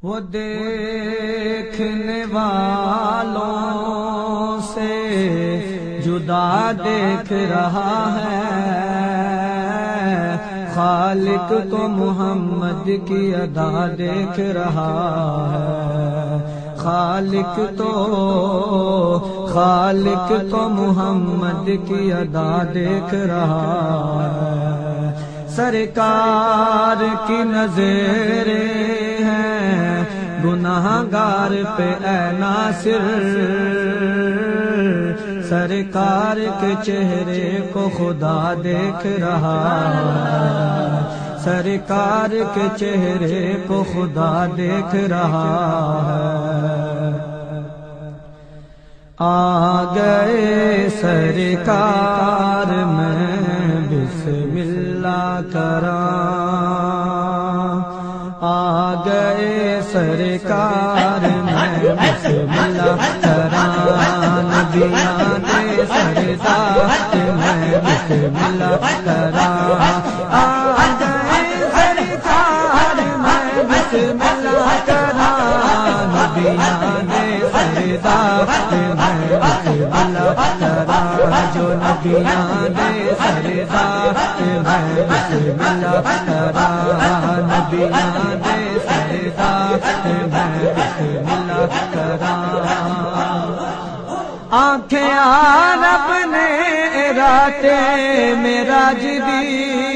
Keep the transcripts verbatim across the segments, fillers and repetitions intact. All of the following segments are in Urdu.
وہ دیکھنے والوں سے جدا دیکھ رہا ہے، خالق تو محمد کی ادا دیکھ رہا ہے، خالق تو خالق تو محمد کی ادا دیکھ رہا ہے۔ سرکار کی نظریں ہیں گناہگار پہ اے ناصر، سرکار کے چہرے کو خدا دیکھ رہا ہے، سرکار کے چہرے کو خدا دیکھ رہا ہے۔ آ گئے سرکار میں بسم اللہ کراں، آ گئے سرکار میں بسم اللہ کراں، نبیان سردار میں بسم اللہ کراں، آ گئے سرکار میں بسم اللہ کراں، نبیان سردار میں بسم اللہ کراں، جو نبیان سردار میں بسم اللہ کراں، نبیان سردار میں بسم اللہ کراں۔ آنکھیں عرب نے رات معراج دی،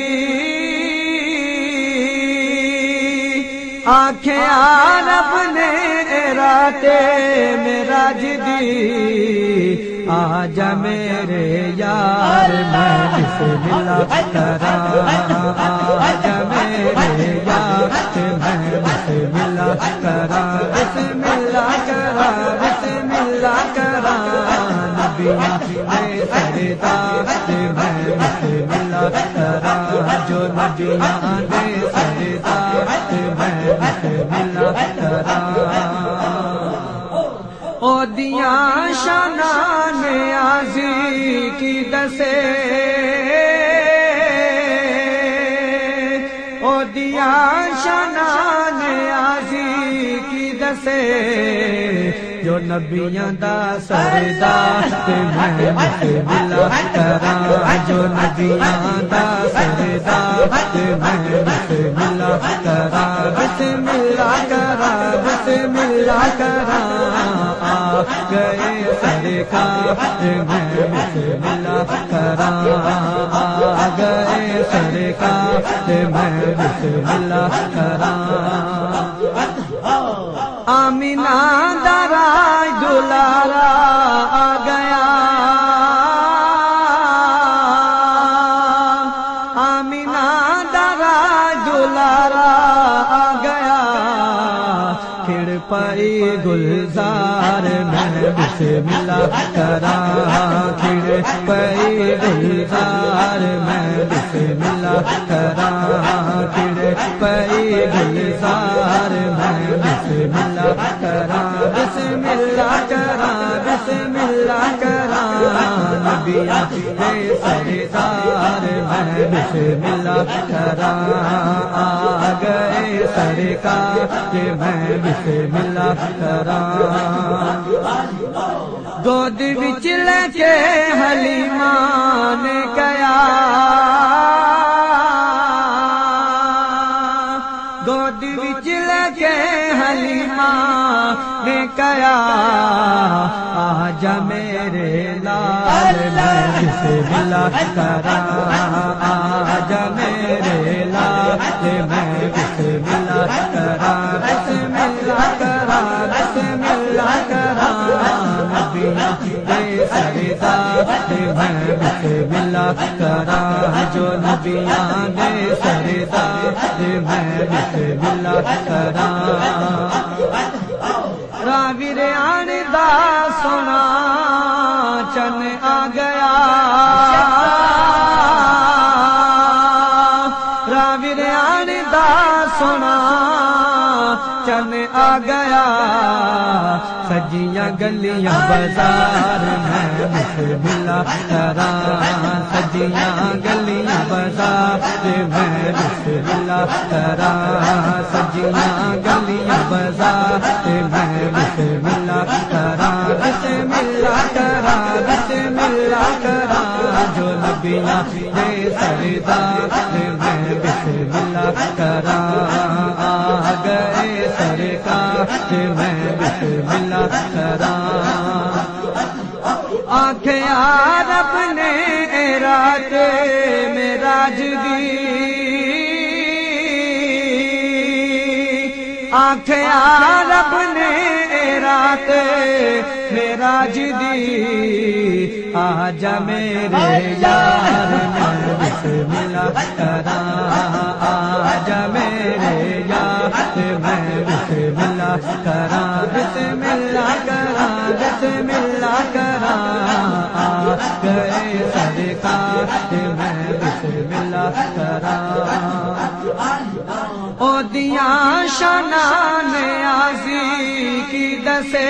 آنکھیں عرب نے رات معراج دی، آجا میرے یار میں بسم اللہ کراں، آجا میرے یار میں بسم اللہ کراں، بسم اللہ کراں، بسم اللہ کراں، نبیان سردار میں بسم اللہ کراں، جو نبیان سردار میں بسم اللہ کراں۔ او دیاں شانان نیازی کی دسے، او دیاں شانان نیازی کی دسے، جو نبیاں دا سردار میں بسم اللہ کراں، جو نبیاں دا سردار میں بسم اللہ کراں، بسم اللہ کراں، بسم اللہ کراں، آ گئے سرکار میں بسم اللہ کراں، آ گئے سرکار میں بسم اللہ کراں۔ آمینہ دراج دلارا آ گیا، آمینہ دراج دلارا آ گیا، کھڑ پئی گلزار میں بسم اللہ کراں، کھڑ پئی گلزار میں بسم اللہ کراں، کھڑ پئی گلزار میں بسم اللہ کراں، بسم اللہ کراں، بسم اللہ کراں، نبیان سردار میں بسم اللہ کراں، آ گئے سرکار میں بسم اللہ کراں۔ گود وچ لے کے حلیمہ نے کہا، گود وچ لے کے حلیمہ نے کہا، آجا میرے لال میں بسم اللہ کراں، آجا میرے لال میں بسم اللہ کراں، بسم اللہ کراں، بسم اللہ کراں، نبیان سردار میں بسم اللہ کراں، جو نبیان سردار میں بسم اللہ کراں۔ راوی ریان دا سونا چن آ گیا، راوی ریان دا سونا چن آ گیا سجیاں گلیاں بازار میں بسم اللہ کراں سجیاں گلیاں بازار میں بسم اللہ کراں سجیاں گلیاں بازار میں بسم اللہ کراں بسم اللہ کراں بسم اللہ کراں جو نبیاں دے سردار میں بسم اللہ کراں آ گئے سرکار میں بسم اللہ کراں آنکھیں رب نے رات معراج دی آنکھیں رب نے رات معراج دی آجا میرے یار میں بسم اللہ کراں آجا میرے یار میں بسم اللہ کراں بسم اللہ کراں بسم اللہ کراں آ گئے سرکار میں بسم اللہ کراں او دیاں شاناں نیازی کی دسے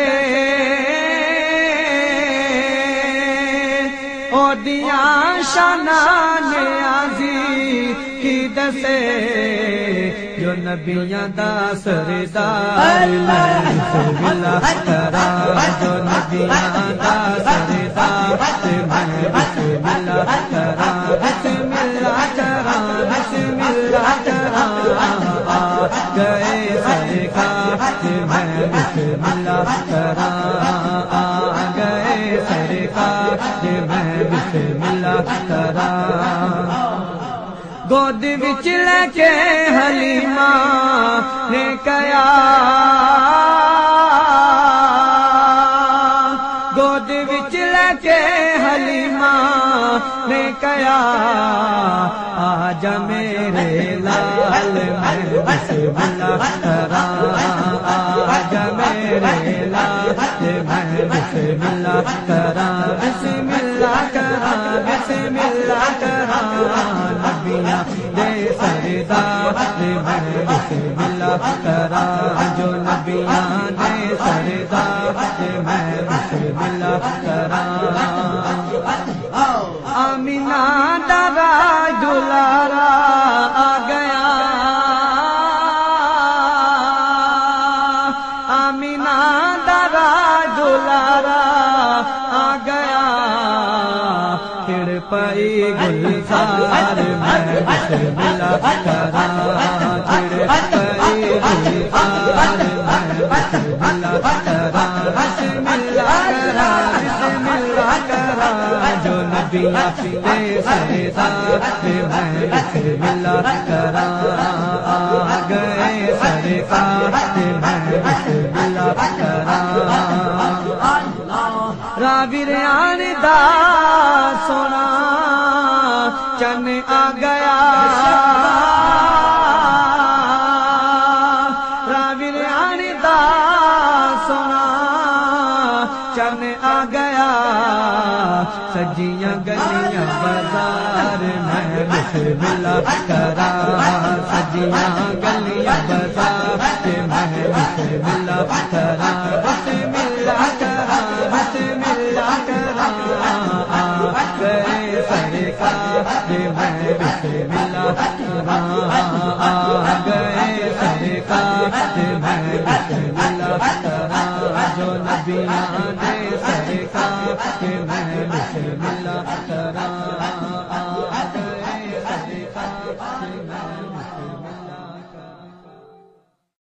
او دیاں شاناں نیازی کی دسے جو نبیاں دا سردار میں بسم اللہ کراں جو نبیاں دا سردار میں بسم اللہ کراں بسم اللہ کراں بسم اللہ کراں آ گئے سرکار میں بسم اللہ کراں آ گئے سرکار میں بسم اللہ کراں گود وچ لے کے حلیمہ نے کیا گود وچ لے کے حلیمہ نے کیا آجا میرے لال میں بسم اللہ کراں آجا میرے لال میں بسم اللہ کراں بسم اللہ کراں بسم اللہ کراں نبیاں دے سردار میں بسم اللہ کراں جو نبیاں دے سردار میں بسم اللہ کراں آمینہ دادا دلارا آ گیا آمینہ دادا دلارا آ گیا کھڑ پئی گلزار میں بسم اللہ کراں کھڑ پئی گلزار میں بسم اللہ کراں بسم اللہ کراں بسم اللہ کراں جو نبیاں دے سردار میں بسم اللہ کراں آ گئے سرکار میں بسم اللہ کراں راویریان دا سونا چن آ گیا راویریان دا سونا چن آ گیا سجیاں گلیاں بازار میں بسم اللہ کراں سجیاں گلیاں بازار میں بسم اللہ کراں بسم اللہ کراں بسم اللہ کراں آ گئے سرکار میں بسم اللہ کراں آ گئے سرکار میں بسم اللہ کراں جو نبیاں دے سرکار میں بسم اللہ